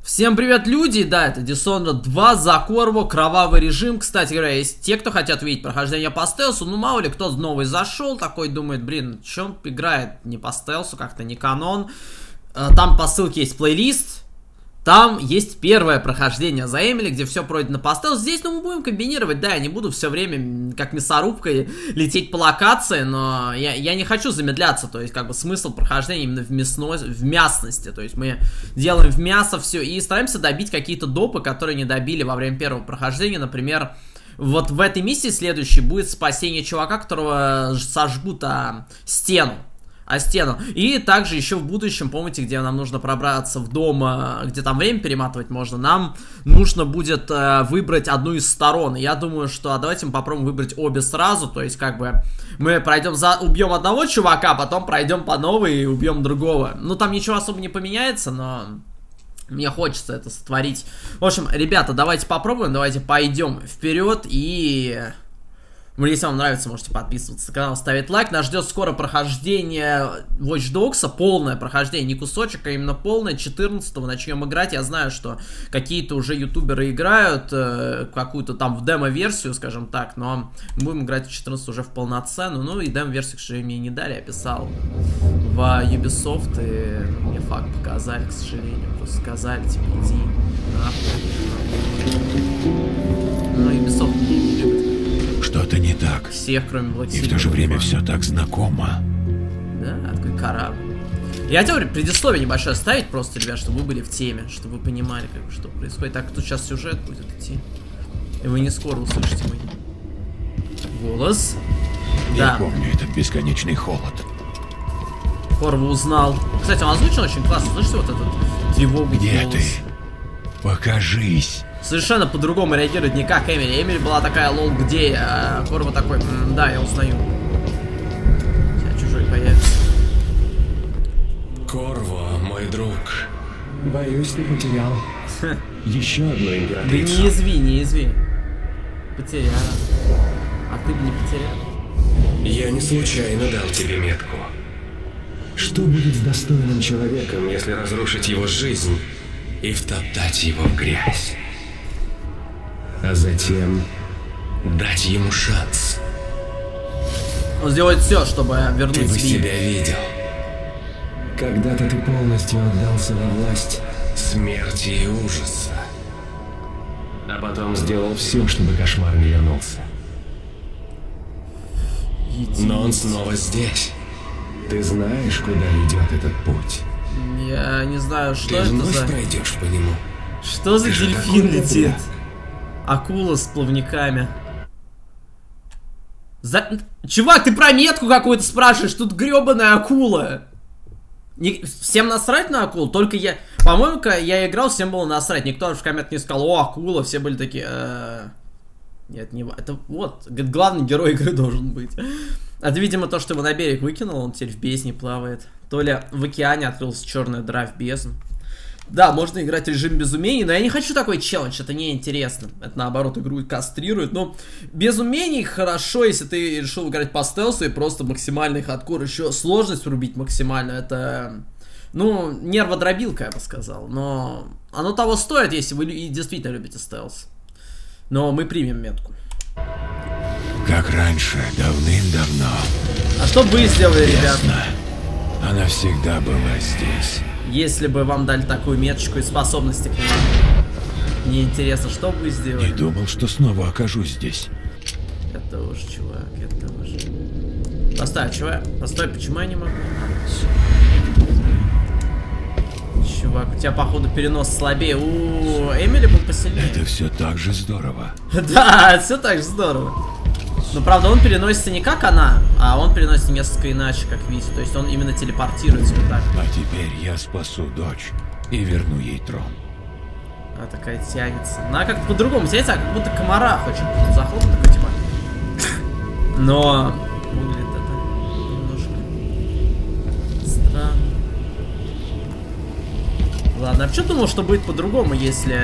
Всем привет, люди! Да, это Dishonored 2 за Корву, кровавый режим. Кстати говоря, есть те, кто хотят видеть прохождение по стелсу. Ну, мало ли, кто новый зашел, такой думает, блин, что он играет не по стелсу, как-то не канон. Там по ссылке есть плейлист. Там есть первое прохождение за Эмили, где все пройдено по стелсу. Здесь, ну, мы будем комбинировать, да, я не буду все время, как мясорубкой, лететь по локации, но я не хочу замедляться, то есть, как бы, смысл прохождения именно в мясности, то есть, мы делаем в мясо все и стараемся добить какие-то допы, которые не добили во время первого прохождения, например, вот в этой миссии следующей будет спасение чувака, которого сожгут стену. И также еще в будущем, помните, где нам нужно пробраться в дом, где там время перематывать можно, нам нужно будет выбрать одну из сторон. Я думаю, что давайте мы попробуем выбрать обе сразу, то есть как бы мы пройдем убьем одного чувака, потом пройдем по новой и убьем другого. Ну там ничего особо не поменяется, но мне хочется это сотворить. В общем, ребята, давайте попробуем, давайте пойдем вперед и... Если вам нравится, можете подписываться на канал, ставить лайк. Нас ждет скоро прохождение Watch Dogs, полное прохождение, не кусочек, а именно полное. 14-го начнем играть. Я знаю, что какие-то уже ютуберы играют какую-то там в демо-версию, скажем так, но мы будем играть 14 уже в полноценную. Ну и демо-версию, к сожалению, мне не дали, я писал в Ubisoft, и мне факт показали, к сожалению. Просто сказали, типа, иди нахуй. Ну, Ubisoft не любит. Что-то не так. Всех, кроме Black Sea. И в то же время все так знакомо. Да, такой корабль. Я хотел предисловие небольшое оставить просто, ребят, чтобы вы были в теме, чтобы вы понимали, как бы, что происходит. Так, тут сейчас сюжет будет идти. И вы не скоро услышите мой голос. Я помню этот бесконечный холод. Корву узнал. Кстати, он озвучен очень классно. Слышите вот этот тревогу? Где ты? Покажись. Совершенно по-другому реагирует, не как Эмили. Эмили была такая, лол, где я? А Корва такой, да, я узнаю. Сейчас чужой появится. Корва, мой друг. Боюсь, ты потерял еще одну императрицу. Да не изви. Потерял. А ты бы не потерял. Я не случайно дал тебе метку. Что будет с достойным Человеком, если разрушить его жизнь и втоптать его в грязь? А затем дать ему шанс. Он сделает все, чтобы вернуть Ты бы Сби. себя видел. Когда-то ты полностью отдался во власть Смерти и ужаса. а потом сделал все, чтобы кошмар не вернулся. Но он снова здесь. Ты знаешь, куда ведет этот путь? Я не знаю, что Ты это вновь за... пройдешь по нему. Что за Ты же дельфин такой летит? умный. Акула с плавниками. Чувак, ты про метку какую-то спрашиваешь? Тут гребаная акула. Всем насрать на акул? Только я... По-моему, когда я играл, всем было насрать. Никто в комментах не сказал, о, акула. Все были такие... Нет, не... Это вот, главный герой игры должен быть. Это, видимо, то, что его на берег выкинул. Он теперь в бездне плавает. То ли в океане открылась черная дыра в бездну. Да, можно играть в режим без умений, но я не хочу такой челлендж, это неинтересно. Это, наоборот, игру кастрирует. Но без умений хорошо, если ты решил играть по стелсу и просто максимальный хардкор. Еще сложность врубить максимально, это... Ну, нерводробилка, я бы сказал. Но оно того стоит, если вы действительно любите стелс. Но мы примем метку. Как раньше, давным-давно. А что бы вы сделали, ребят? Ясно. Она всегда была здесь. Если бы вам дали такую меточку и способности к ней. Мне интересно, что бы вы сделали? Не думал, что снова окажусь здесь. Это уж, чувак, это уж. Постой, чувак, постой, почему я не могу? Чувак, у тебя, походу, перенос слабее. У Эмили был посильнее. Это все так же здорово. Да, все так же здорово. Но, правда, он переносится не как она, а он переносится несколько иначе, как видите. То есть он именно телепортируется вот так. А теперь я спасу дочь и верну ей трон. Она такая тянется. Она как-то по-другому тянется, как будто комара хочет захлопнуть такой, типа. Но выглядит это немножко странно. Ладно, а почему думал, что будет по-другому, если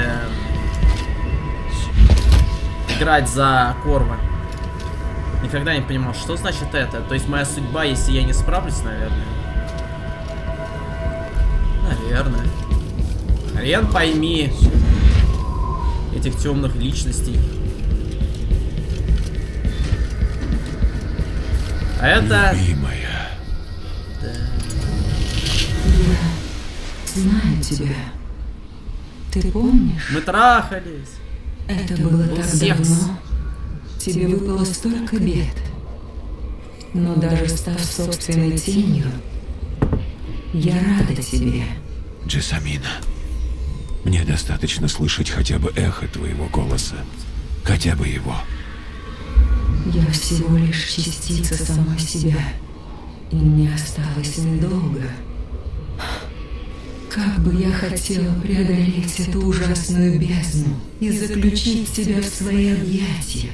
играть за Корва? Никогда не понимал, что значит это. То есть моя судьба, если я не справлюсь, наверное. Наверное. Хрен пойми этих темных личностей. А это... Любимая. Да. Я знаю тебя. Ты помнишь? Мы трахались. Это было Был так секс. давно. Тебе выпало столько бед. Но даже став собственной тенью, я рада тебе. Джессамина, мне достаточно слышать хотя бы эхо твоего голоса. Хотя бы его. Я всего лишь частица самой себя. И мне осталось недолго. Как бы я хотела преодолеть эту ужасную бездну и заключить тебя в свои объятия.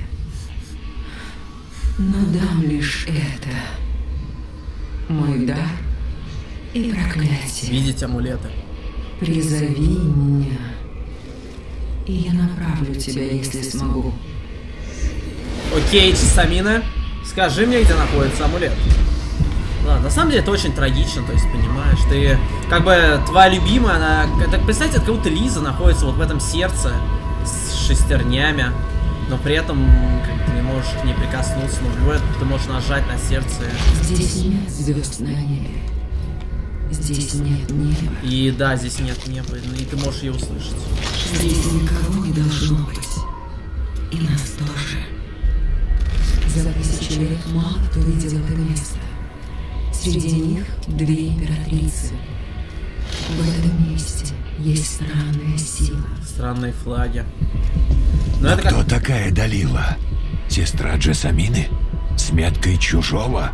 Но дам лишь это. Мой дар и проклятие. Видеть амулеты. Призови меня, и я направлю тебя, если смогу. Окей, Джессамина, скажи мне, где находится амулет. Ладно, на самом деле это очень трагично, то есть, понимаешь, ты, как бы, твоя любимая, она, так представьте, это как будто Лиза находится вот в этом сердце с шестернями, но при этом как, ты не можешь к ней прикоснуться, но в любой ты можешь нажать на сердце. Здесь нет звезд на небе. Здесь нет неба. И да, здесь нет неба, и ты можешь ее услышать. Здесь никого не должно быть. И нас тоже. За 1000 лет мало кто видел это место. Среди них 2 императрицы. В этом месте есть странная сила. Странные флаги. Но Но это кто как... такая Далила? Сестра Джессамины? С меткой чужого?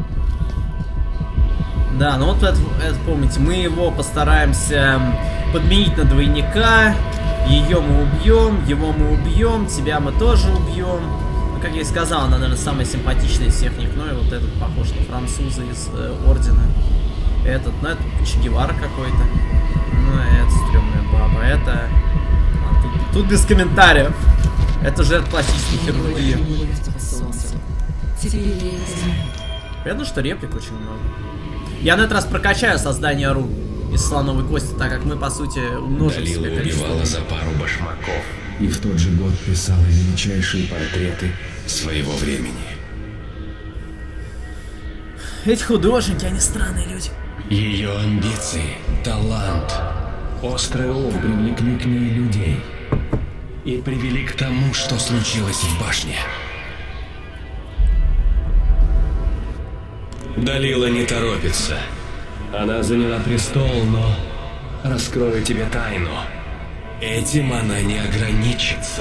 Да, ну вот это помните, мы его постараемся подменить на двойника. Ее мы убьем, его мы убьем, тебя мы тоже убьем. Ну, как я и сказал, она, наверное, самая симпатичная из всех них. Ну и вот этот похож на француза из Ордена. Этот, ну это Че Гевара какой-то. Ну это стрёмная баба, это... тут без комментариев. Это жертва пластической хирургии. Теперь я это знаю. Понятно, что реплик очень много. Я на этот раз прокачаю создание рун из слоновой кости, так как мы, по сути, умножим Далила себе количество. убивала за пару башмаков И в тот же год писала величайшие портреты своего времени. Эти художники, они странные люди. Ее амбиции, талант, острый ум привлекли к ней людей. и привели к тому, что случилось в башне. Далила не торопится. Она заняла престол, но... Раскрою тебе тайну. Этим она не ограничится.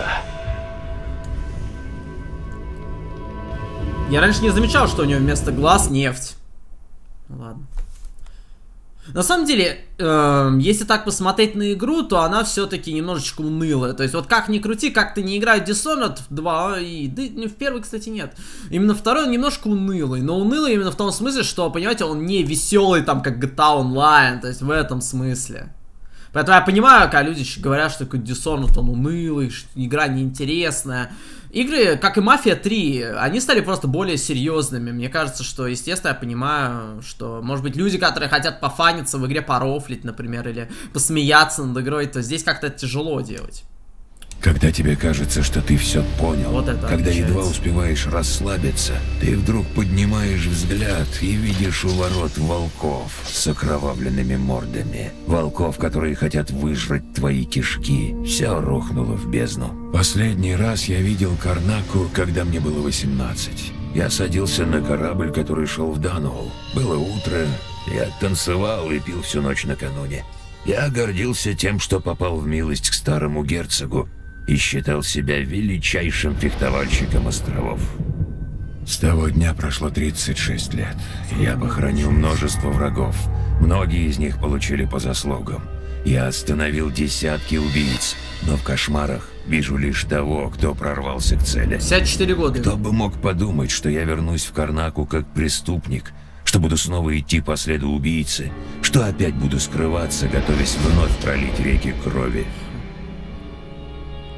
Я раньше не замечал, что у нее вместо глаз нефть. Ну ладно. На самом деле, если так посмотреть на игру, то она все-таки немножечко унылая. То есть вот как ни крути, как ты не играешь в Dishonored 2, и да, в первый, кстати, нет. Именно второй он немножко унылый. Но унылый именно в том смысле, что, понимаете, он не веселый, там, как GTA Online. То есть в этом смысле. Поэтому я понимаю, когда люди говорят, что такой Dishonored, он унылый, что игра неинтересная. Игры, как и Мафия 3, они стали просто более серьезными. Мне кажется, что, естественно, я понимаю, что, может быть, люди, которые хотят пофаниться в игре, порофлить, например, или посмеяться над игрой, то здесь как-то тяжело делать. Когда тебе кажется, что ты все понял, Вот это когда отличается. едва успеваешь расслабиться, ты вдруг поднимаешь взгляд и видишь у ворот волков с окровавленными мордами. Волков, которые хотят выжрать твои кишки. Все рухнуло в бездну. Последний раз я видел Карнаку, когда мне было 18. Я садился на корабль, который шел в Дануолл. Было утро, я танцевал и пил всю ночь накануне. Я гордился тем, что попал в милость к старому герцогу, и считал себя величайшим фехтовальщиком островов. С того дня прошло 36 лет. Я похоронил множество врагов. Многие из них получили по заслугам. Я остановил десятки убийц, но в кошмарах вижу лишь того, кто прорвался к цели. 54 года. Кто бы мог подумать, что я вернусь в Карнаку как преступник, что буду снова идти по следу убийцы, что опять буду скрываться, готовясь вновь пролить реки крови.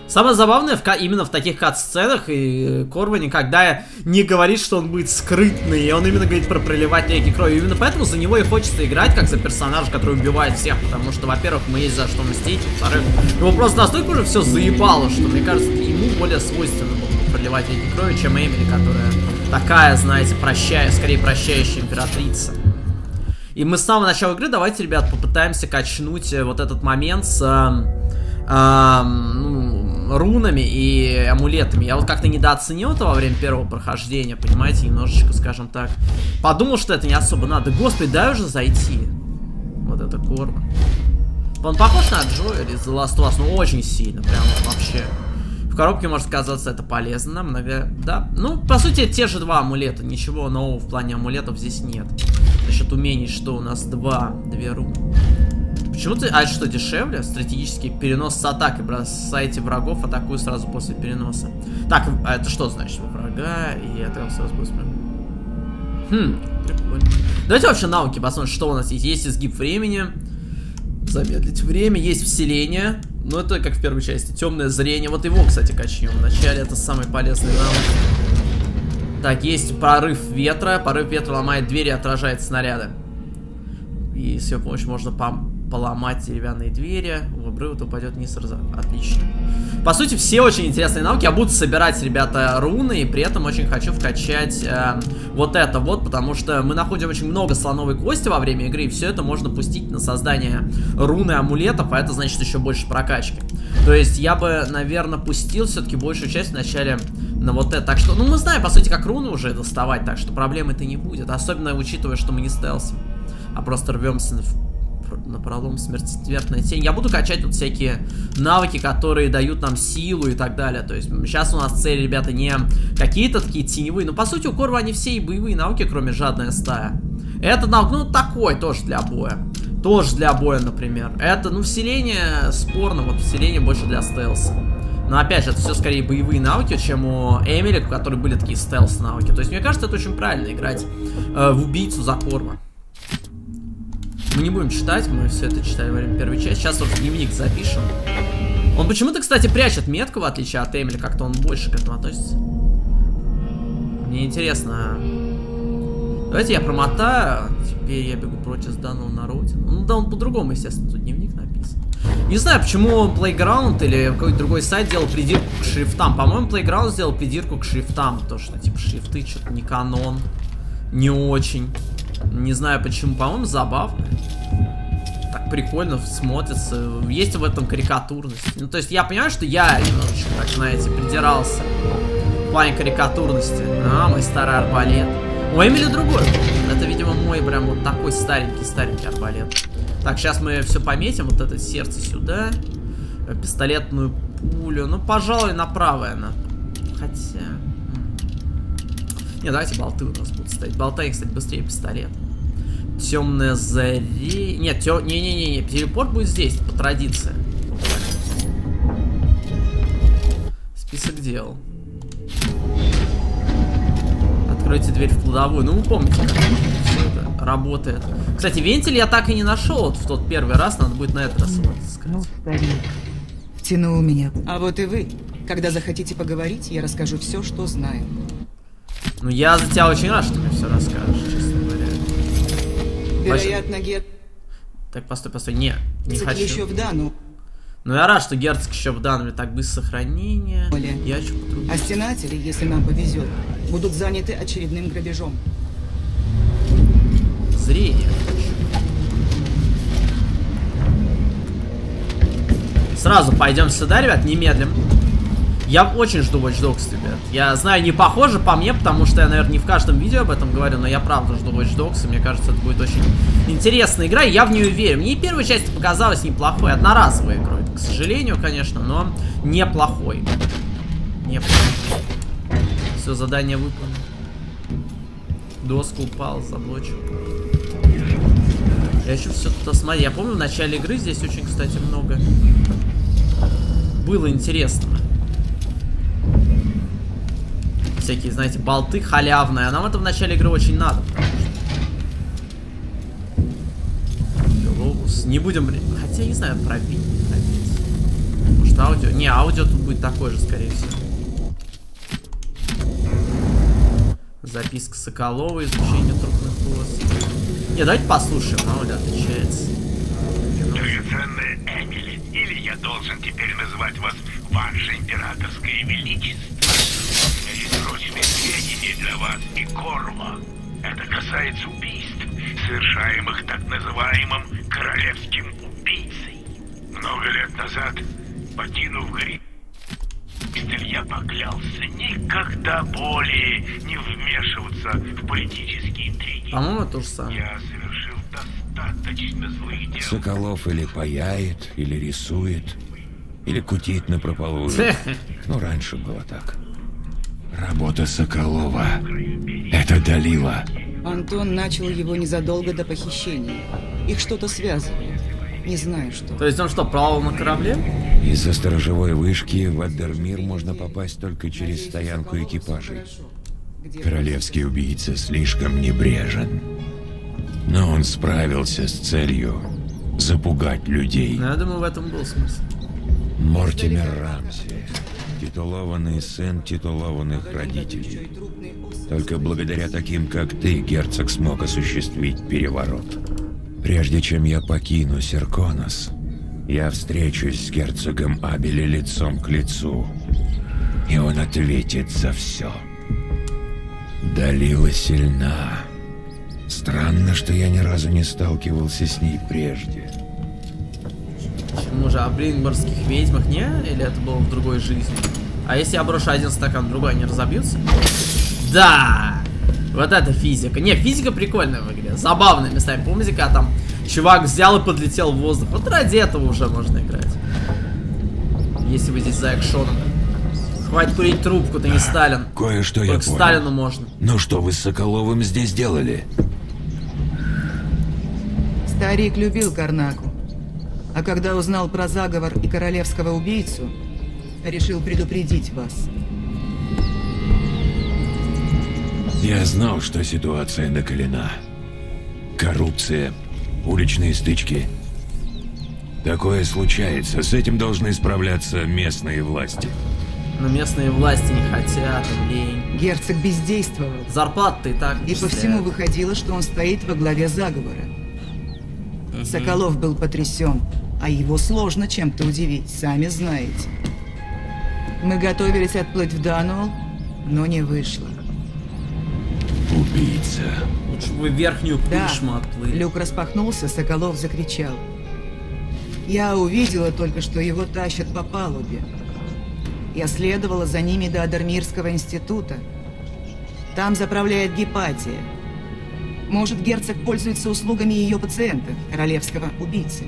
Самое забавное, именно в таких кат-сценах, и Корва никогда не говорит, что он будет скрытный, и он именно говорит про проливать реки крови. Именно поэтому за него и хочется играть, как за персонажа, который убивает всех, потому что, во-первых, мы есть за что мстить, во-вторых, его просто настолько уже все заебало, что, мне кажется, ему более свойственно было проливать реки крови, чем Эмили, которая такая, знаете, скорее прощающая императрица. И мы с самого начала игры, давайте, ребят, попытаемся качнуть вот этот момент с рунами и амулетами. Я вот как-то недооценил это во время первого прохождения, понимаете, немножечко, скажем так. Подумал, что это не особо надо. Господи, дай уже зайти. Вот это Корва. Он похож на Джо или The Last of Us, ну очень сильно, прям вообще. В коробке может казаться это полезно, да. Ну, по сути, те же два амулета. Ничего нового в плане амулетов здесь нет. Насчет умений, что у нас две руны. Почему-то, а это что, дешевле? Стратегический перенос с атакой. Бросайте врагов, атакую сразу после переноса. Так, а это что значит? Врага, и это сразу после... Прикольно. Давайте вообще навыки посмотрим, что у нас есть. Есть изгиб времени. Замедлить время. Есть вселение. Ну, это как в первой части. Темное зрение. Вот его, кстати, качнем. Вначале это самый полезный навык. Так, есть прорыв ветра. Порыв ветра ломает двери и отражает снаряды. И с ее помощью можно поломать деревянные двери. В обрыв упадет вниз. Отлично. По сути, все очень интересные навыки. Я буду собирать, ребята, руны. И при этом очень хочу вкачать вот это вот. Потому что мы находим очень много слоновой кости во время игры. И все это можно пустить на создание руны амулетов. А это значит еще больше прокачки. То есть я бы, наверное, пустил все-таки большую часть в начале на вот это. Так что, ну, мы знаем, по сути, как руны уже доставать. Так что проблемы-то не будет. Особенно учитывая, что мы не стелсим, а просто рвемся на пролом смертельная тень. Я буду качать вот всякие навыки, которые дают нам силу и так далее. То есть сейчас у нас цель, ребята, не какие-то такие теневые. Но по сути у Корва они все и боевые навыки, кроме жадная стая. Это навык, ну такой тоже для боя. Тоже для боя, например. Это, ну, вселение спорно, вот вселение больше для стелса. Но опять же, это все скорее боевые навыки, чем у Эмили, у которой были такие стелс навыки. То есть мне кажется, это очень правильно играть в убийцу за Корва. Мы не будем читать, мы все это читали во время первой части. Сейчас вот дневник запишем. Он почему-то, кстати, прячет метку, в отличие от Эмили. Как-то он больше к этому относится. Мне интересно. Давайте я промотаю. Теперь я бегу прочь из данного на родину. Ну да, он по-другому, естественно, тут дневник написан. Не знаю, почему Playground или какой-то другой сайт делал придирку к шрифтам. По-моему, Playground сделал придирку к шрифтам. То, что типа шрифты что-то не канон. Не очень. Не знаю почему, по-моему, забавно. Так прикольно смотрится. Есть в этом карикатурность. Ну, то есть я понимаю, что я немножечко, так знаете, придирался в плане карикатурности. А, мой старый арбалет. У Эмили другой. Это, видимо, мой прям вот такой старенький арбалет. Так, сейчас мы все пометим. Вот это сердце сюда. Пистолетную пулю. Ну, пожалуй, на правое она. Хотя... Не, давайте болты у нас будут стоять. Болты, кстати, быстрее пистолет. Темное заре... Нет, не-не-не, телепорт будет здесь, по традиции. Список дел. Откройте дверь в кладовую. Ну, вы помните, как все это работает. Кстати, вентиль я так и не нашел. Вот в тот первый раз, надо будет на этот раз его отыскать. Ну, старик, тянул меня. А вот и вы. Когда захотите поговорить, я расскажу все, что знаю. Ну, я за тебя очень рад, что ты мне все расскажешь, честно говоря. Вероятно, Герцог... Так, постой, не хочу. Еще в Дану. Ну, я рад, что Герцог еще в Дану, так быстро сохранение. Я еще потрудился. А стенатели, если нам повезет, будут заняты очередным грабежом. Зрение хочу. Сразу пойдем сюда, ребят, немедлим. Я очень жду Watch Dogs, ребят. Я знаю, не похоже по мне, потому что я, наверное, не в каждом видео об этом говорю, но я правда жду Watch Dogs, и мне кажется, это будет очень интересная игра, и я в нее верю. Мне и первая часть показалась неплохой, одноразовой игрой, к сожалению, конечно, но неплохой. Неплохой. Все, задание выполнено. Доска упала, заблочил. Я еще все тут осмотрел. Я помню, в начале игры здесь очень, кстати, много было интересного. Всякие, знаете, болты халявные. А нам это в начале игры очень надо. Глобус. Не будем... Хотя, не знаю, пробить, не пробить. Может, Может, аудио? Не, аудио тут будет такое же, скорее всего. Записка Соколова, изучение трупных коз. Не, давайте послушаем, мало ли отличается. Драгоценная Эмили, или я должен теперь называть вас Ваше Императорское Величество. У меня есть срочные сведения для вас и Корва. Это касается убийств, совершаемых так называемым королевским убийцей. Много лет назад, покинув Гриф, я поклялся никогда более не вмешиваться в политические интриги. По-моему, то же самое. Я совершил достаточно злых дел. Соколов или паяет, или рисует, или кутит напропалую. Ну, раньше было так. Работа Соколова. Это Далила. Антон начал его незадолго до похищения. Их что-то связывает. Не знаю, что. То есть он что, плавал на корабле? Из-за сторожевой вышки в Аддермир можно попасть только через стоянку экипажей. Королевский убийца слишком небрежен. Но он справился с целью запугать людей. Ну, я думаю, в этом был смысл. Мортимер Рамси. Титулованный сын титулованных родителей. Только благодаря таким, как ты, герцог смог осуществить переворот. Прежде чем я покину Серконос, я встречусь с герцогом Абели лицом к лицу, и он ответит за все. Далила сильна. Странно, что я ни разу не сталкивался с ней прежде. Почему же? О Блингборских ведьмах не? Или это было в другой жизни? А если я брошу один стакан, другой, они разобьются? Да! Вот это физика. Не, физика прикольная в игре. Забавная местами. Помните, когда там чувак взял и подлетел в воздух? Вот ради этого уже можно играть. Если вы здесь за экшоном. Хватит курить трубку, ты не Сталин. Кое-что я понял. Только Сталину можно. Ну что вы с Соколовым здесь делали? Старик любил Карнаку. А когда узнал про заговор и королевского убийцу, решил предупредить вас. Я знал, что ситуация накалена. Коррупция, уличные стычки. Такое случается. С этим должны справляться местные власти. Но местные власти не хотят, лень. Герцог бездействовал. Зарплаты и так. И по всему выходило, что он стоит во главе заговора. Соколов был потрясен, а его сложно чем-то удивить, сами знаете. Мы готовились отплыть в Дануол, но не вышло. Убийца. Лучше бы верхнюю пышму отплыли. Люк распахнулся, Соколов закричал. Я увидела только, что его тащат по палубе. Я следовала за ними до Адермирского института. Там заправляет Гепатия. Может, герцог пользуется услугами ее пациента, королевского убийцы.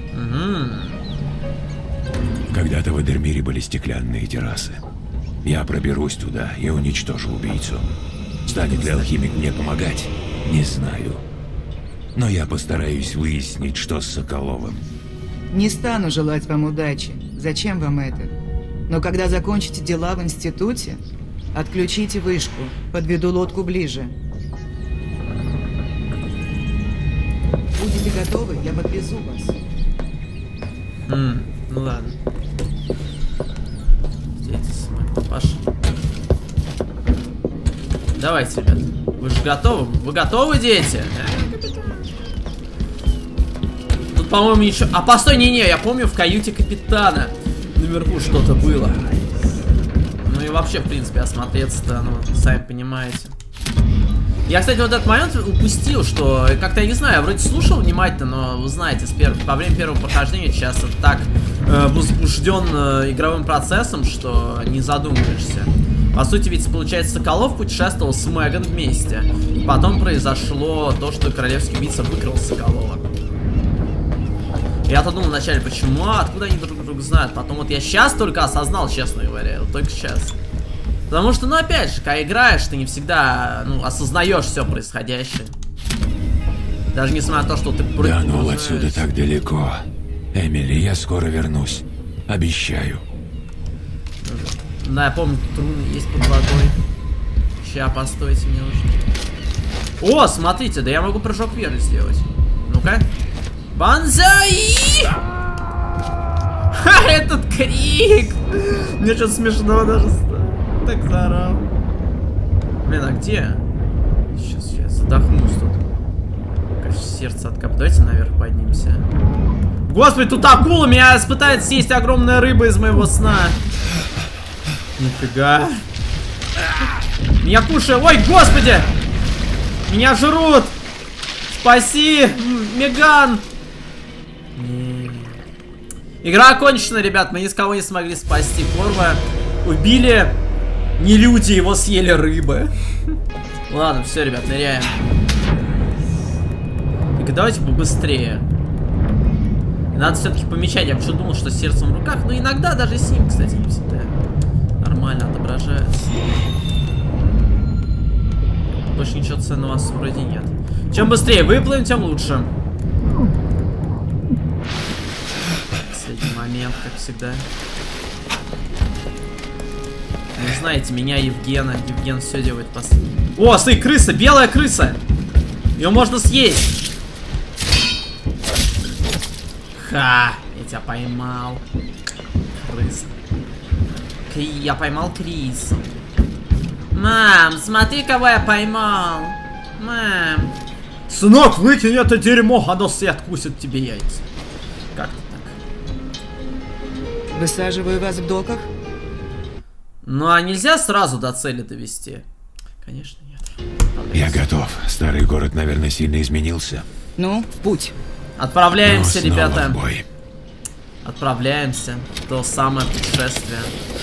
Когда-то в Адермире были стеклянные террасы. Я проберусь туда и уничтожу убийцу. Станет ли алхимик мне помогать? Не знаю. Но я постараюсь выяснить, что с Соколовым. Не стану желать вам удачи. Зачем вам это? Но когда закончите дела в институте, отключите вышку. Подведу лодку ближе. Будете готовы, я подвезу вас. Ну ладно. Здесь мы пошли. Давайте, ребят. Вы же готовы? Вы готовы, дети? Тут, по-моему, ничего... А, постой, не-не, я помню, в каюте капитана наверху что-то было. Ну и вообще, в принципе, осмотреться-то, ну, сами понимаете. Я, кстати, вот этот момент упустил, что как-то, я не знаю, я вроде слушал внимательно, но вы знаете, во время первого прохождения часто так возбужден игровым процессом, что не задумываешься. По сути, ведь, получается, Соколов путешествовал с Меган вместе. И потом произошло то, что королевский убийца выкрал Соколова. Я-то думал вначале, почему, откуда они друг друга знают. Потом вот я сейчас только осознал, честно говоря, вот только сейчас. Потому что, ну, опять же, когда играешь, ты не всегда, ну, осознаешь все происходящее. Даже несмотря на то, что ты... Да, ну, отсюда так далеко. Эмили, я скоро вернусь. Обещаю. Да, я помню, труны есть под водой. Ща, постойте, мне нужно. О, смотрите, да я могу прыжок вверх сделать. Ну-ка. Банзай! Ха, Этот крик! Мне что-то смешно даже стало. Так заорал. Блин, а где? Сейчас я задохнусь тут. Конечно, сердце откапывает. Давайте наверх поднимемся. Господи, тут акула меня пытается съесть огромная рыба из моего сна. Нифига. Меня кушают. Ой, господи! Меня жрут! Спаси! Меган! Игра окончена, ребят. Мы ни с кого не смогли спасти. Корва убили не люди, его съели рыбы. Ладно, все, ребят, ныряем. Так, давайте побыстрее. Надо все-таки помечать. Я вообще думал, что с сердцем в руках. Но иногда даже с ним, кстати, не всегда нормально отображается. Больше ничего ценного вроде нет. Чем быстрее выплывем, тем лучше. Последний момент, как всегда. Вы знаете, меня Евгена. Евген все делает последний. О, смотри, крыса, белая крыса. Ее можно съесть. Ха, я тебя поймал. Крыса. Я поймал крысу. Мам, смотри, кого я поймал. Мам. Сынок, выкинь это дерьмо, оно все откусит тебе яйца. Как-то так. Высаживаю вас в доках? Ну а нельзя сразу до цели довести? Конечно, нет. Я готов. Старый город, наверное, сильно изменился. Ну, в путь. Отправляемся, Ну, ребята. в бой. Отправляемся. То самое путешествие.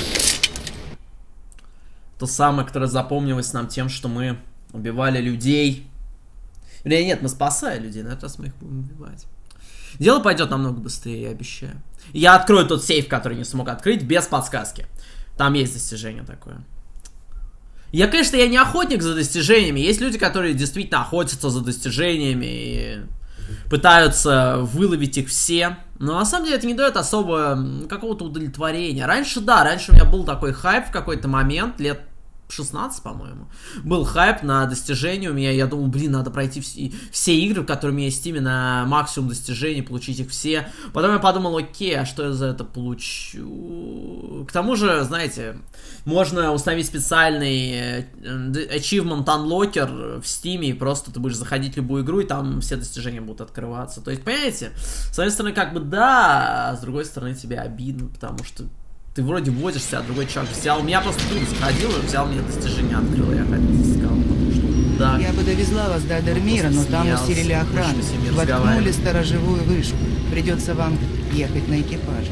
То самое, которое запомнилось нам тем, что мы убивали людей. Или нет, мы спасали людей, на этот раз мы их будем убивать. Дело пойдет намного быстрее, я обещаю. Я открою тот сейф, который не смог открыть, без подсказки. Там есть достижение такое. Я, конечно, я не охотник за достижениями. Есть люди, которые действительно охотятся за достижениями и пытаются выловить их все. Но на самом деле это не дает особо какого-то удовлетворения. Раньше, да, раньше у меня был такой хайп в какой-то момент, лет 16, по-моему. Был хайп на достижение у меня. Я думал, блин, надо пройти все игры, которые у меня есть, именно максимум достижений, получить их все. Потом я подумал, окей, а что я за это получу? К тому же, знаете, можно установить специальный Achievement Unlocker в Steam, и просто ты будешь заходить в любую игру, и там все достижения будут открываться. То есть, понимаете, с одной стороны, как бы да, а с другой стороны, тебе обидно, потому что ты вроде возишься, а другой человек взял. Меня просто друг заходил и взял мне достижение, открыл, я искал, потому что, да. Я бы довезла вас до Адермира, но там усилили охрану. Воткнули сторожевую вышку. Придется вам ехать на экипаже.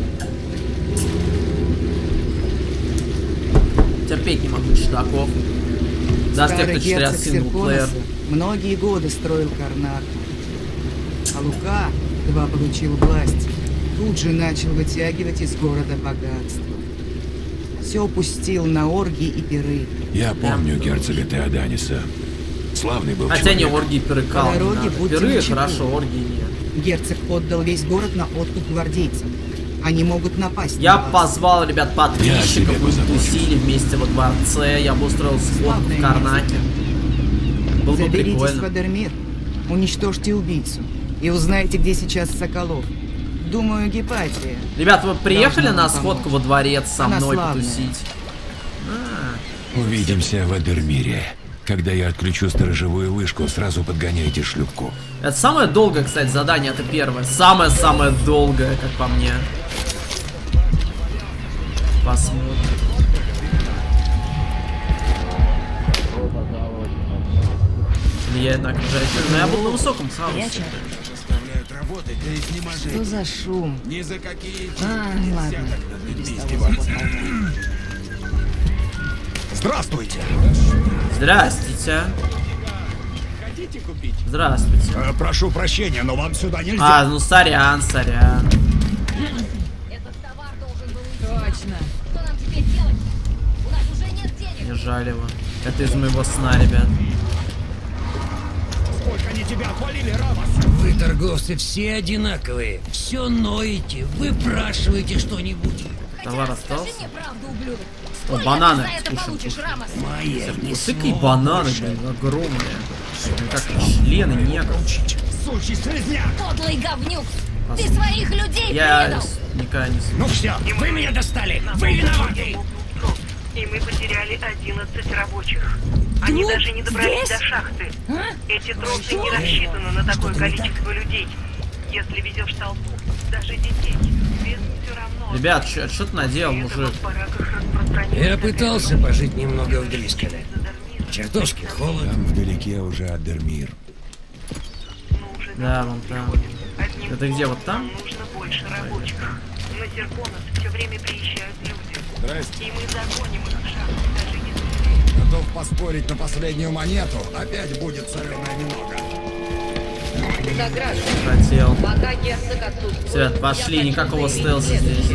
Терпеть не могу чудаков. Даже те, кто 4 раз синглплеер. Многие годы строил Карнак. А Лука 2 получил власть. Тут же начал вытягивать из города богатство. Все пустил на оргии и пиры. Я помню герцога Теоданиса. Славный был Хотя человек. не оргии, пиры кал. Пиры начеку. хорошо, оргии нет. Герцог отдал весь город на откуп гвардейцам. Они могут напасть Я на вас. позвал, ребят, подписчиков, мы тусили вместе во дворце, я бы устроил сходку в Карнаке. Было бы Заберитесь в прикольно. Адермир, уничтожьте убийцу и узнаете, где сейчас Соколов. Думаю, Гепатия. Ребят, вы приехали должна на вам сходку помочь. во дворец со Она мной славная. потусить? Увидимся в Адермире. Когда я отключу сторожевую вышку, сразу подгоняйте шлюпку. Это самое долгое, кстати, задание, это первое. Самое-самое долгое, как по мне. Посмотрим. Влияет на окружающих. Но я был на высоком хаосе. Что за шум? Ни за какие Ладно. Здравствуйте! Здрастите. Хотите купить? Здравствуйте. Прошу прощения, но вам сюда нельзя. А, ну сорян. Этот товар должен был уйти. Точно. Что нам теперь делать? У нас уже нет денег. Не жаль его. Это из моего сна, ребят. Сколько они тебя отвалили, Рамос? Вы, торговцы, все одинаковые. Все ноете, выпрашиваете что-нибудь. Товар Скажи остался? мне правду, ублюдок. О, Сколько бананы ты за это кушаем, получишь, кушаем. Рамос? Моя не Какие бананы, блин, огромные. Как члены негров. Сучий слезняк! Подлый говнюк. Ты своих людей предал! никогда не Ну все, вы меня достали! Вы виноваты! И мы потеряли 11 рабочих. Они даже не добрались до шахты. Эти трупы не рассчитаны на такое количество людей. Если ведешь толпу, даже детей, вес все равно. Ребят, что ты наделал, мужик? Я пытался пожить немного в Дрискале. Чертовски холодно. Там вдалеке уже Адермир. Да, вон там. Это где, вот там? Нужно больше рабочих. На Зерконос все время приезжают люди. Здрасте. И мы загоним их в шахту, даже если... Готов поспорить на последнюю монету. Опять будет соленая немного. Хотел. Пока герцог отсутствует. Все, пошли, никакого стелса здесь.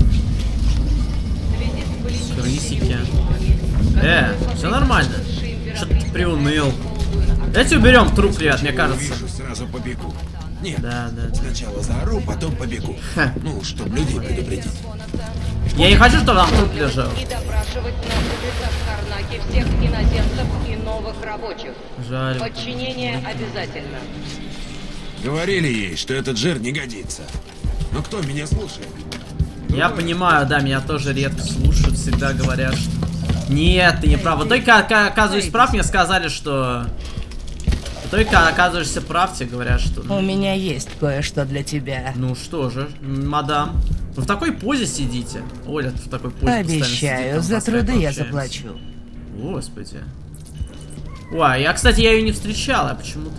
Крысики. Все нормально. Что ты приуныл? Давайте уберем труп, ребят, мне кажется. Сразу побегу. Нет, да. Сначала заору, потом побегу. Ну, чтобы людей предупредить. Я не хочу, чтобы там труп лежал. И допрашивать на улицах Карнаки всех иноземцев и новых рабочих. Жаль. Подчинение обязательно. Говорили ей, что этот жир не годится. Но кто меня слушает? Я понимаю, да, меня тоже редко слушают, всегда говорят, что... Нет, ты не прав. В итоге, оказываюсь прав, мне сказали, что... В итоге, оказываешься прав, тебе говорят, что... У меня есть кое-что для тебя. Ну что же, мадам. Вы в такой позе сидите. Оля, в такой позе обещаю, за труды я заплачу. Господи. Ой, кстати, я ее не встречала, почему-то.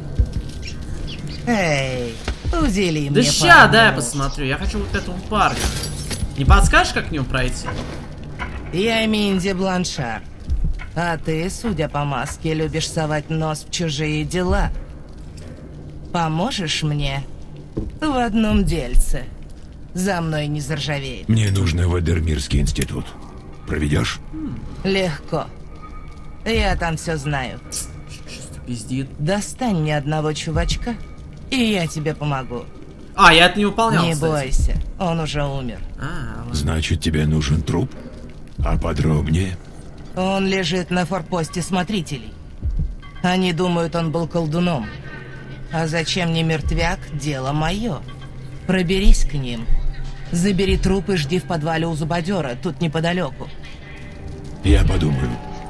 Эй, удели да мне ща, да, я посмотрю. Я хочу вот этому парню. Не подскажешь, как к нему пройти? Я Минди Бланшар. А ты, судя по маске, любишь совать нос в чужие дела. Поможешь мне в одном дельце? За мной не заржавеет. Мне нужно в Адермирский институт. Проведешь? Легко. Я там все знаю. Что пиздит? Достань мне одного чувачка, и я тебе помогу. Я это не выполнял, Не кстати. бойся, он уже умер. Значит, тебе нужен труп? А подробнее? Он лежит на форпосте смотрителей. Они думают, он был колдуном. А зачем не мертвяк, дело мое. Проберись к ним. Забери труп и жди в подвале у зубодера, тут неподалеку. Я подумаю.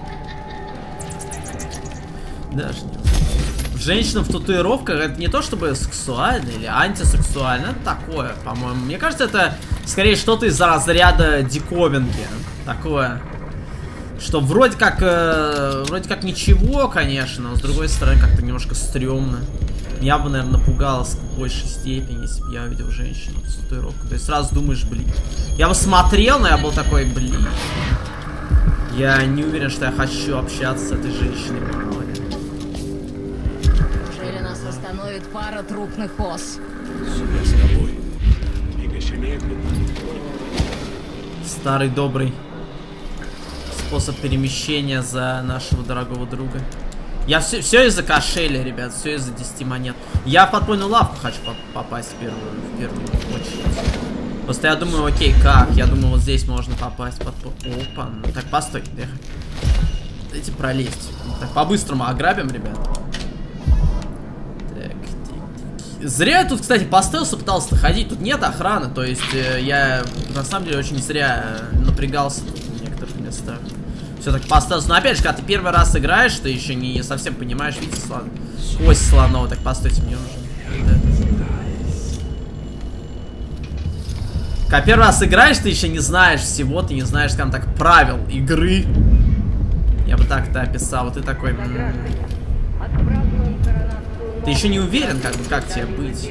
Даже не... Женщина в татуировках, это не то чтобы сексуально или антисексуально, это такое, по-моему. Мне кажется, это скорее что-то из разряда диковинки. Такое. Что вроде как ничего, конечно, но с другой стороны как-то немножко стрёмно. Я бы, наверное, напугалась в большей степени, если бы я увидел женщину с татуировкой. То есть сразу думаешь, блин. Я бы смотрел, но я был такой, блин. Я не уверен, что я хочу общаться с этой женщиной. Неужели нас остановит пара трупных ос? Сюда с тобой. Двигайся медленно. Старый добрый способ перемещения за нашего дорогого друга. Я все из-за кошеля, ребят, все из-за 10 монет. Я в подпольную лавку хочу попасть в первую очередь. Просто я думаю, окей, как? Я думаю, вот здесь можно попасть под... Опа, ну так, постой, дайте пролезть. Так, по-быстрому ограбим, ребят. Так, зря я тут, кстати, по стелсу пытался ходить. Тут нет охраны, то есть я на самом деле очень зря напрягался тут в некоторых местах. Все так по стелсу. Но опять же, когда ты первый раз играешь, ты еще не совсем понимаешь, видите, кость слонова. Так, постойте, мне нужно. Когда первый раз играешь, ты еще не знаешь всего, ты не знаешь, скажем так, правил игры. Я бы так это описал. Вот ты такой... Ты еще не уверен, как тебе быть.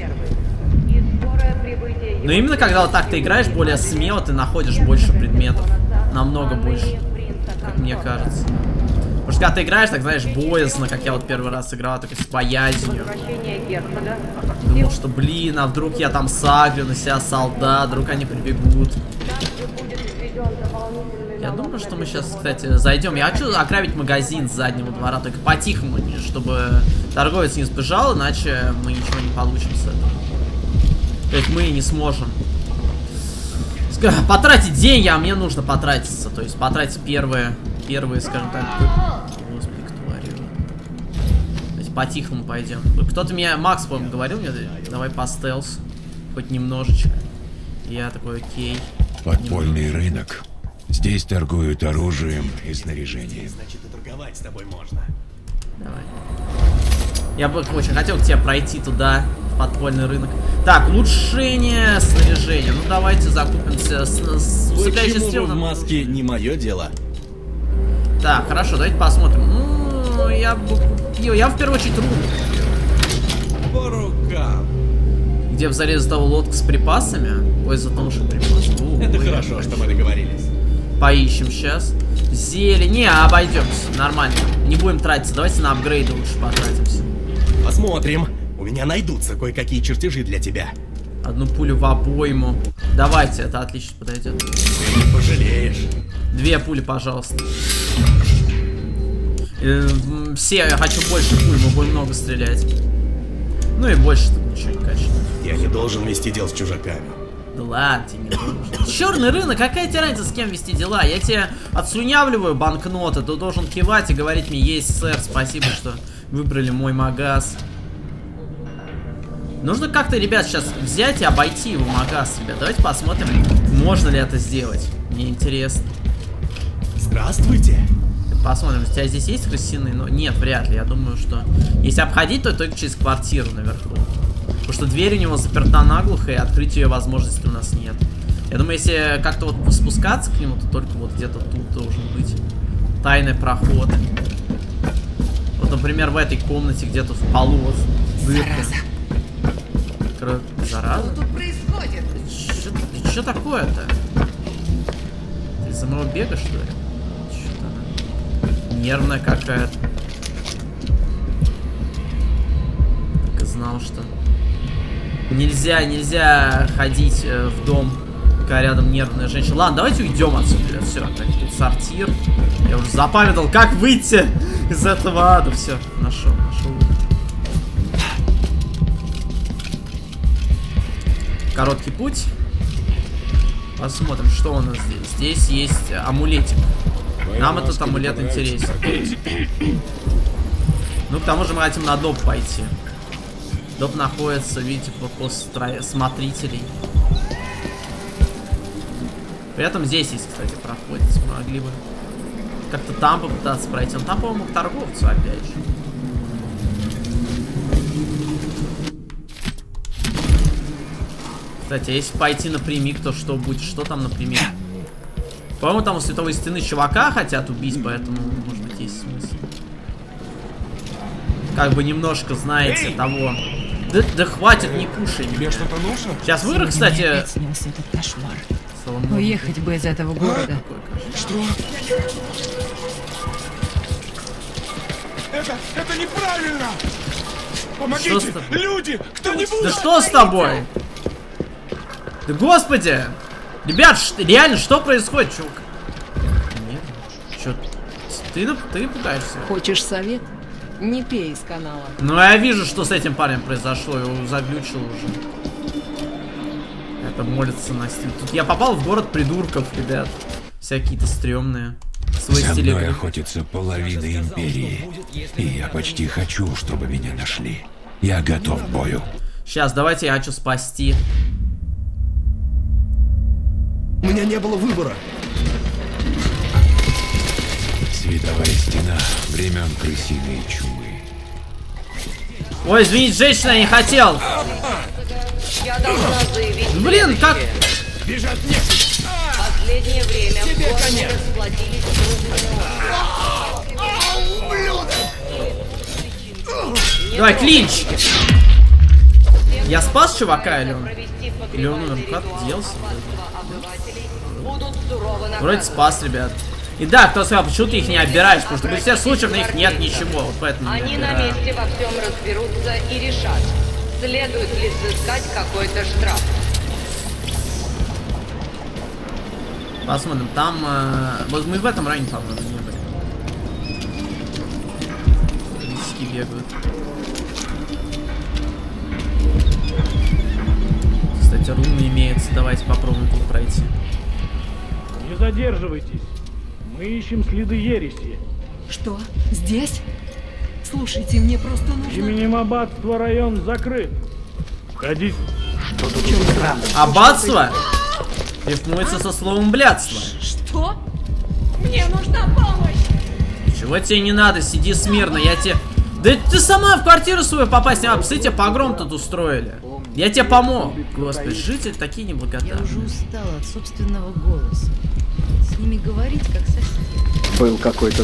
Но именно когда вот так ты играешь, более смело, ты находишь больше предметов. Намного больше, как мне кажется. Потому что когда ты играешь, так знаешь, боязно, как я вот первый раз играл, так с боязнью. Думал, что блин, а вдруг я там сагрю на себя солдат, вдруг они прибегут. Я думаю, что мы сейчас, кстати, зайдем. Я хочу ограбить магазин с заднего двора, только по-тихому, чтобы торговец не сбежал, иначе мы ничего не получим с этого. То есть мы не сможем потратить деньги, а мне нужно потратиться. То есть потратить первые, скажем так. Господи, кто орёт. Давайте по-тихому пойдем. Кто-то меня, Макс, по-моему, говорил мне, давай по стелсу. хоть немножечко. Я такой, окей. Подпольный рынок. Здесь торгуют оружием и снаряжением. Значит, и торговать с тобой можно. Давай. Я бы очень хотел к тебе пройти туда, в подпольный рынок. Так, улучшение снаряжения. Ну давайте закупимся с усыпляющей Почему вы в маске не мое дело? Так, хорошо, давайте посмотрим. Ну, я бы купил. Я в первую очередь руку. По рукам. Где в заре того лодка с припасами? Ой, за том, что припасы. Это хорошо, что мы договорились. Поищем сейчас. Зелень. Не, обойдемся. Нормально. Не будем тратиться. Давайте на апгрейды лучше потратимся. Посмотрим. У меня найдутся кое-какие чертежи для тебя. Одну пулю в обойму. Давайте, это отлично подойдет. Ты не пожалеешь. 2 пули, пожалуйста. Все, я хочу больше пуль, мы будем много стрелять. Ну и больше тут ничего не качать. Я не должен вести дел с чужаками. Да ладно, тебе не должен. Черный рынок, какая тебе разница, с кем вести дела? Я тебе отслюнявливаю банкноты, ты должен кивать и говорить мне: есть, сэр, спасибо, что выбрали мой магаз. Нужно как-то, ребят, сейчас взять и обойти его магаз, ребят. Давайте посмотрим, можно ли это сделать. Мне интересно. Здравствуйте. Посмотрим, у тебя здесь есть крысиный, но нет, вряд ли. Я думаю, что если обходить, то только через квартиру наверху. Потому что дверь у него заперта наглухо, и открыть ее возможности у нас нет. Я думаю, если как-то вот спускаться к нему, то только вот где-то тут должен быть тайный проход. Вот, например, в этой комнате где-то в полу вот дырка. Зараза? Что тут происходит? Что такое-то? Ты из-за моего бега, что ли? Что-то она нервная какая-то. Так и знал, что нельзя ходить в дом, когда рядом нервная женщина. Ладно, давайте уйдем отсюда. Все, так, тут сортир. Я уже запамятовал, как выйти из этого ада. Все, нашел. Короткий путь. Посмотрим, что у нас здесь. Здесь есть амулетик. Нам этот амулет интересен. Ну, к тому же мы хотим на доп пойти. Доп находится, видите, после смотрителей. При этом здесь есть, кстати, проходить. Могли бы как-то там попытаться пройти. Но там, по-моему, к торговцу опять же. Кстати, если пойти напрямик, то что будет? Что там напрямик? По-моему, там у Световой Стены чувака хотят убить, поэтому, может быть, есть смысл. Как бы немножко, знаете, того. Да хватит, не кушай. Тебе что-то нужно? Сейчас вырок, кстати. Снился этот кошмар. Соломон. Уехать бы из этого города. Что? Это неправильно! Помогите! Люди! Кто-нибудь! Да что с тобой? Да господи! Ребят, реально, что происходит, чувак? Нет. Чё? Ты пугаешься? Хочешь совет? Не пей из канала. Ну, я вижу, что с этим парнем произошло. Его заглючило уже. Это молится на стиль. Тут я попал в город придурков, ребят. Всякие-то стрёмные. За мной охотится половина империи. И я почти хочу, чтобы меня нашли. Я готов к бою. Сейчас, давайте я хочу спасти. У меня не было выбора. Световая стена времен крысиной чумы. Ой, извините, женщина, я не хотел. Я должна заявить. Блин, как... Бежать нечего. Последнее время тебе конец. расплатились Давай, клинч. Я спас чувака или он? Или он умер? Как делся? Вроде спас, ребят. И да, кто сказал, почему ты их не отбираешь? Потому что в большинстве случаев на них нет ничего. Вот поэтому Они на месте во всем разберутся и решат, следует ли взыскать какой-то штраф. Посмотрим, там... вот мы в этом районе, по-моему, не были. Лисики бегают. Кстати, руны имеются. Давайте попробуем тут пройти. Не задерживайтесь. Мы ищем следы ереси. Что? Здесь? Слушайте, мне просто нужно... Именем аббатства район закрыт. Входить. Аббатство рифмуется со словом блядство. Что? Мне нужна помощь. Чего тебе не надо? Сиди смирно, я тебе... Да ты сама в квартиру свою попасть не надо, псы тебе погром тут устроили. Я тебе помог. Господи, жители такие неблагодарные. Я уже устала от собственного голоса. С ними говорить как сосед. Был какой-то...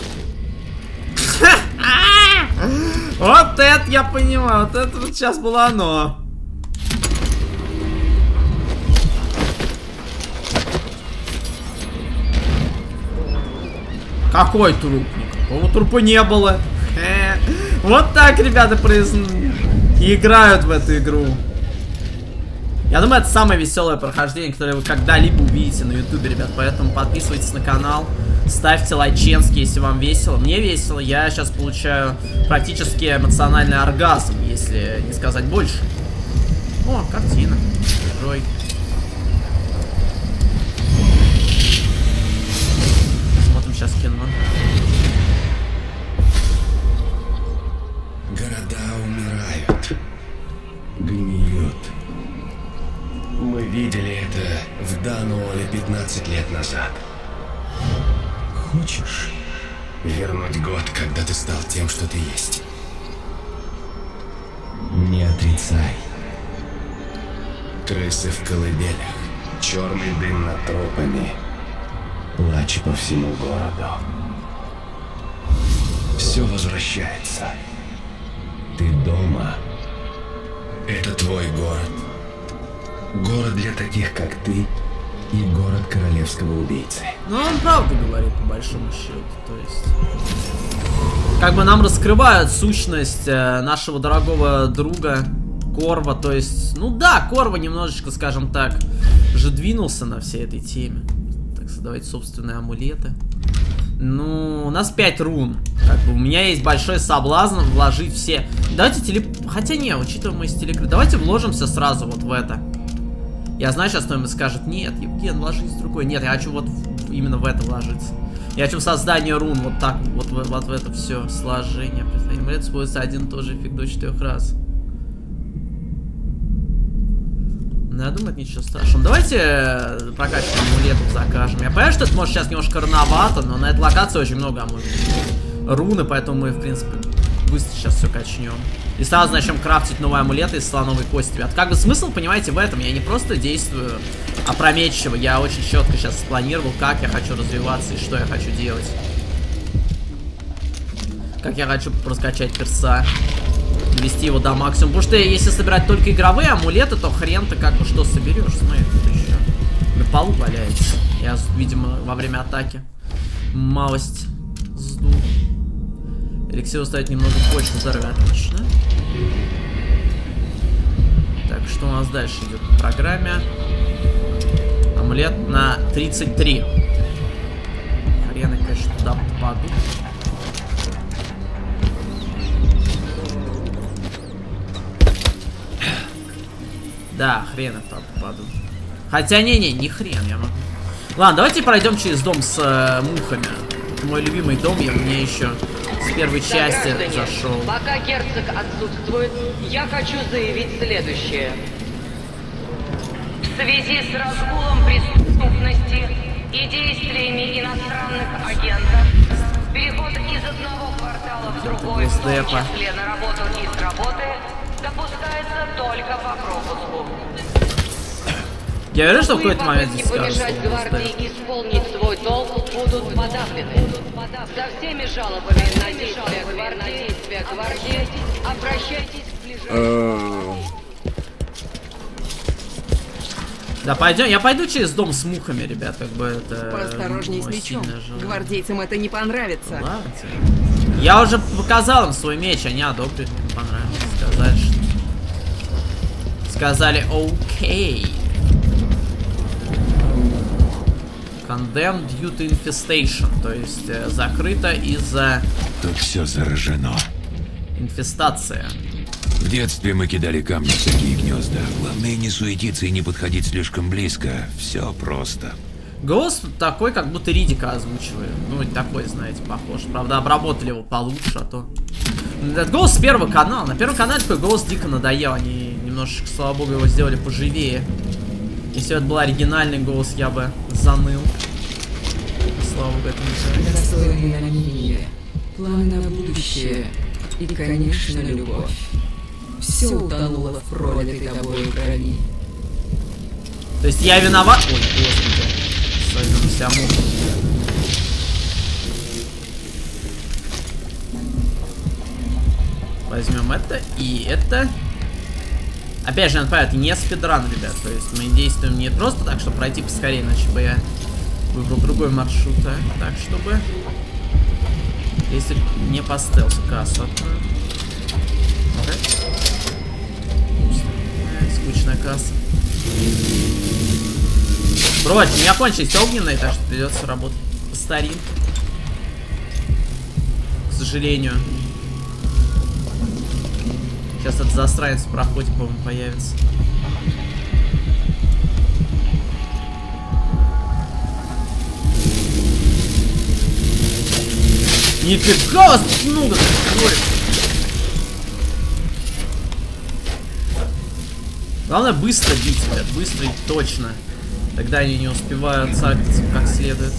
Вот это я понимаю, вот это вот сейчас было оно. Какой труп? Никакого трупа не было. Вот так, ребята, играют в эту игру. Я думаю, это самое веселое прохождение, которое вы когда-либо увидите на ютубе, ребят. Поэтому подписывайтесь на канал, ставьте лайченски, если вам весело. Мне весело, я сейчас получаю практически эмоциональный оргазм, если не сказать больше. О, картина. Джой. Смотрим сейчас кино. Города умирают, гниют. Мы видели это в Дануоле 15 лет назад. Хочешь вернуть год, когда ты стал тем, что ты есть? Не отрицай. Крысы в колыбелях, черный дым над трупами, плач по всему городу. Все возвращается. Ты дома. Это твой город. Город для таких, как ты, и город королевского убийцы. Ну, он правду говорит, по большому счету. То есть, как бы нам раскрывают сущность нашего дорогого друга Корва. То есть, ну да, Корва немножечко, скажем так, же двинулся на всей этой теме. Так, создавать собственные амулеты. Ну, у нас 5 рун. Как бы у меня есть большой соблазн вложить все. Давайте Хотя не, учитывая мои стиликры, давайте вложимся сразу вот в это. Я знаю, сейчас кто-нибудь скажет: нет, Евген, ложись в другой. Нет, я хочу вот именно в это вложиться. Я хочу в создание рун, вот так, вот в это все сложение. Амулет используется один и тот же эффект до 4 раз. Ну, я думаю, это ничего страшного. Давайте прокачку амулетов закажем. Я понимаю, что это может сейчас немножко рановато, но на этой локации очень много руны, поэтому мы, в принципе, быстро сейчас все качнем. И сразу начнем крафтить новые амулеты из слоновой кости, ребят. Как бы смысл, понимаете, в этом. Я не просто действую опрометчиво. Я очень четко сейчас спланировал, как я хочу развиваться и что я хочу делать. Как я хочу раскачать перса. Довести его до максимума. Потому что если собирать только игровые амулеты, то хрен ты как бы что соберешь. Смотри, тут еще на полу валяется. Я, видимо, во время атаки малость сдул. Эликсир ставить немного почку здоровья. Отлично. Так, что у нас дальше идет в программе? Амулет на 33. Хрен, я, конечно, туда попаду. Да, хрен я туда попаду. Хотя, не хрен я могу. Ладно, давайте пройдем через дом с мухами. Это мой любимый дом, я мне еще с первой части зашел. Пока герцог отсутствует, я хочу заявить следующее. В связи с разгулом преступности и действиями иностранных агентов, переход из одного квартала в другой, в том числе на работу и с работы, допускается только по пропуску. Я верю, что в какой-то момент здесь скажут, помешать гвардии исполнить свой долг будут подавлены. Со всеми жалобами на действия гвардии обращайтесь к ближайшему. Да, пойдем. Я пойду через дом с мухами, ребят, как бы это. Поосторожней с мечом. Гвардейцам это не понравится. Ладно. Я уже показал им свой меч, они одобрили, мне понравилось. Сказали, что... Сказали, окей. Condemned due to infestation, то есть закрыто из-за... Тут все заражено. Инфестация. В детстве мы кидали камни в такие гнезда. Главное не суетиться и не подходить слишком близко. Все просто. Голос такой, как будто Ридика озвучивали. Ну, такой, знаете, похож. Правда, обработали его получше, а то... Этот голос с первого канала. На первом канале такой голос дико надоел. Они немножечко, слава богу, его сделали поживее. Если это был оригинальный голос, я бы заныл. Слава богу, это не так. Достойные намерения, планы на будущее и, конечно, любовь. Все утонуло в пролитой тобой крови. То есть я виноват? Ой, господи. Сойдемся мух. Возьмем это и это. Опять же, я напоминаю, это не спидран, ребят. То есть мы действуем не просто так, чтобы пройти поскорее, иначе бы я выбрал другой маршрут. Так, чтобы... Если не по стелсу, кассу открою. Скучная касса. Бродь, у меня кончились огненные, так что придется работать по старинке. К сожалению. Сейчас этот засранец в проходе, по-моему, появится. Нифига вас тут много! Главное быстро бить, ребят, быстро и точно. Тогда они не успевают сагриться как следует.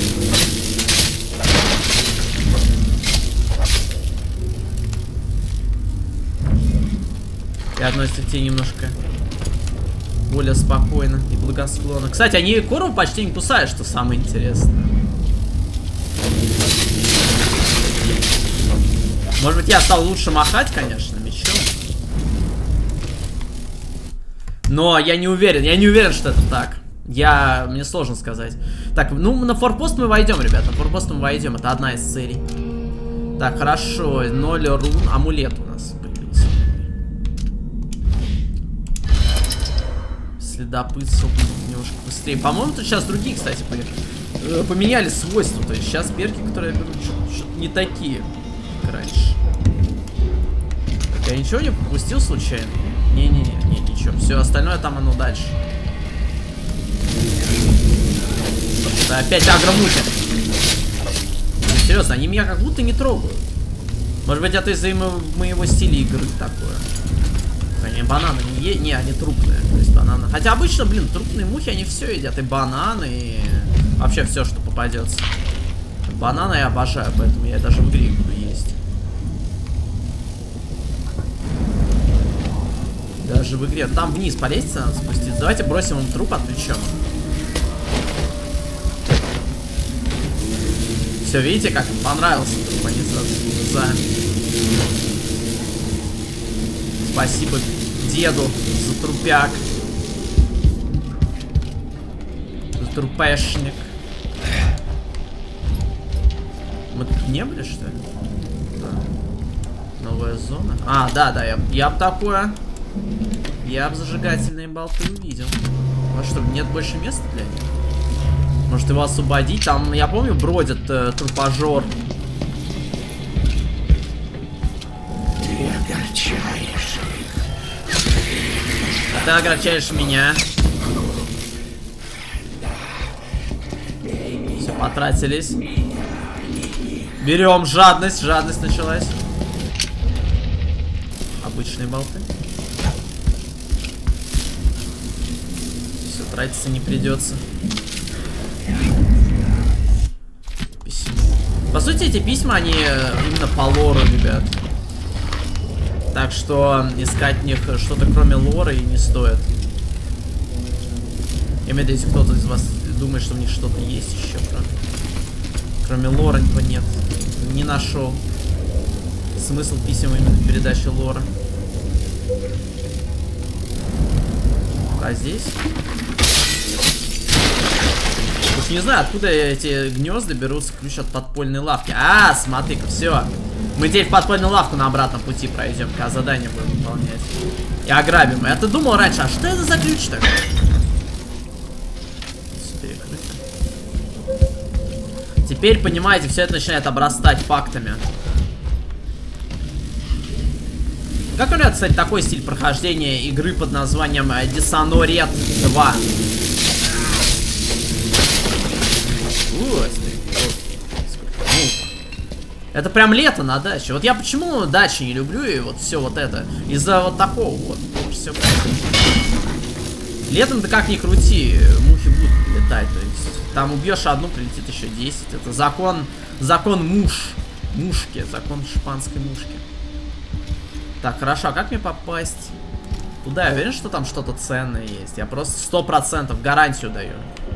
И относятся к тебе немножко более спокойно и благосклонно. Кстати, они Корву почти не кусают, что самое интересное. Может быть, я стал лучше махать, конечно, мечом. Но я не уверен, что это так. Мне сложно сказать. Так, ну, на форпост мы войдем, ребята. На форпост мы войдем, это одна из целей. Так, хорошо, 0 рун, амулет у нас появился. Следопытство будет немножко быстрее. По-моему, тут сейчас другие, кстати, поменяли свойства. То есть сейчас перки, которые я беру, что-то не такие, как раньше. Так, я ничего не пропустил случайно? Не-не-не, ничего. Все остальное там оно дальше. Да, опять агромухи. Серьезно, они меня как будто не трогают. Может быть, это из-за моего стиля игры такое. Они бананы не они трупные. То есть бананы. Хотя обычно, блин, трупные мухи, они все едят. И бананы, и вообще все, что попадется. Бананы я обожаю, поэтому я даже в игре буду есть. Даже в игре. Там вниз по лестнице надо спуститься. Давайте бросим им труп, отвлечем. Все, видите, как им понравился труп, они за... Спасибо деду за трупяк. За трупешник. Мы тут не были, что ли? Да. Новая зона. А, да, я бы такое... Я бы зажигательные болты увидел. А что, нет больше места для них? Может его освободить? Там, я помню, бродит трупожор. Ты огорчаешь их. А ты огорчаешь меня. Все, потратились. Берем жадность. Жадность началась. Обычные болты. Все, тратиться не придется. Письма. По сути, эти письма, они именно по лору, ребят. Так что искать в них что-то кроме лора и не стоит. Я имею в виду, если кто-то из вас думает, что в них что-то есть еще, кроме лора, никого нет. Не нашел. Смысл писем именно в передаче лора. А здесь? Уж не знаю, откуда эти гнезда берутся, ключ от подпольной лавки. А, смотри-ка, все. Мы теперь в подпольную лавку на обратном пути пройдем, когда задание будем выполнять. И ограбим. Я-то думал раньше, а что это за ключ такой? Теперь, понимаете, все это начинает обрастать фактами. Как говорят, кстати, такой стиль прохождения игры под названием Dishonored 2? Это прям лето на даче. Вот я почему дачи не люблю и вот все вот это. Из-за вот такого вот. Все. Летом, да как ни крути, мухи будут летать. То есть там убьешь одну, прилетит еще 10. Это закон мушки. Закон шпанской мушки. Так, хорошо, а как мне попасть туда? Я уверен, что там что-то ценное есть. Я просто 100% гарантию даю.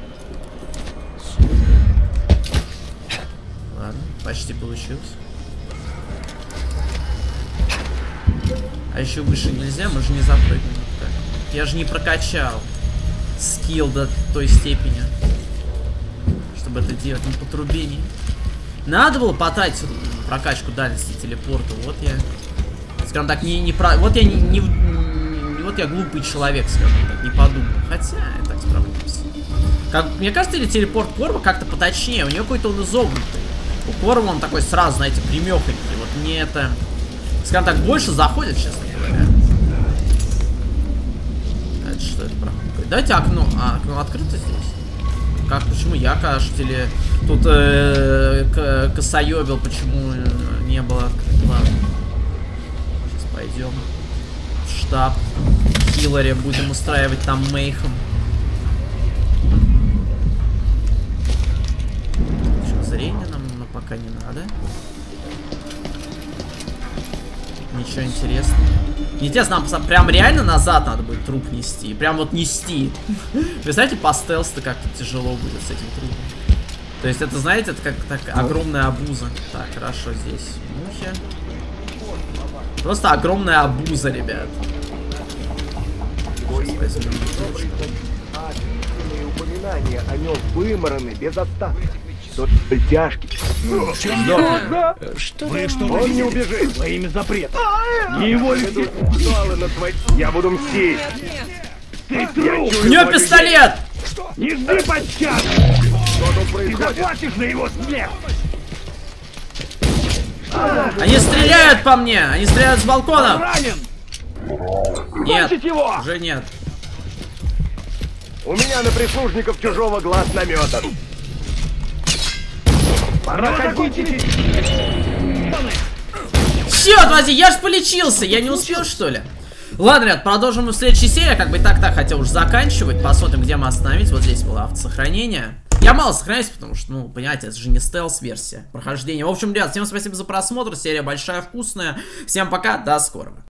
Ладно, почти получилось. А еще выше нельзя, мы же не запрыгнем. Я же не прокачал скилл до той степени, чтобы это делать. Ну, по трубе не. Надо было потратить прокачку дальности телепорта. Вот я, скажем так, вот я глупый человек, скажем так, не подумал. Хотя я так справляюсь. Мне кажется, или телепорт Корва как-то поточнее. У него какой-то он изогнутый. У Корва он такой сразу, знаете, примехонький. Вот мне это, скажем так, больше заходит, честно говоря. Это что это правда? Давайте окно. А, окно открыто здесь? Как, почему я, кажется, или тут косоебил, почему не было? Ладно. Сейчас пойдем в штаб Хиллари, будем устраивать там мейхом. Зрение нам пока не надо. Ничего интересного. Интересно, нам прям реально назад надо будет труп нести. Прям вот нести. Представляете, по стелсу как-то тяжело будет с этим трупом. То есть это, знаете, это как так огромная обуза. Так, хорошо, здесь мухи. Просто огромная обуза, ребят. Сейчас возьмем бутылочку. Упоминания о нем вымараны без остатка. Тот тяжкий. Что? Он не убежит во имя запрета. Не его ведут на твои... Я буду мстить. Ты труп! У него пистолет! Не жди пощады! Ты заплатишь за его смерть! Они стреляют по мне! Они стреляют с балкона! Нет, его! уже нет. У меня на прислужников чужого глаз наметан. Черт возьми, я ж полечился, я не успел, что ли? Ладно, ребят, продолжим мы в следующей серии. Как бы так хотел уже заканчивать. Посмотрим, где мы остановились. Вот здесь было автосохранение. Я мало сохраняюсь, потому что, ну, понимаете, это же не стелс-версия прохождения. В общем, ребят, всем спасибо за просмотр. Серия большая, вкусная. Всем пока, до скорого.